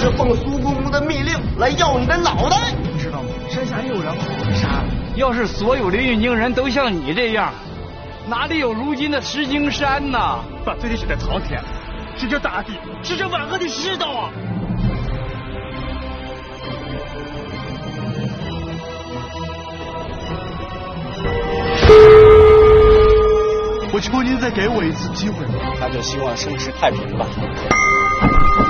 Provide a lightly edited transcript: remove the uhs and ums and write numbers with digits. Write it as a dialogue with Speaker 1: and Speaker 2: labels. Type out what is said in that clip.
Speaker 1: 是奉苏公公的密令来要你的脑袋，
Speaker 2: 你知道吗？山下又有人跑了杀了。要是所有的运京人都像你这样，哪里有如今的石景山呐？
Speaker 3: 把罪写在朝天，是这大地，是这万恶的世道啊！
Speaker 4: 我求您再给我一次机会，
Speaker 5: 那就希望盛世太平吧。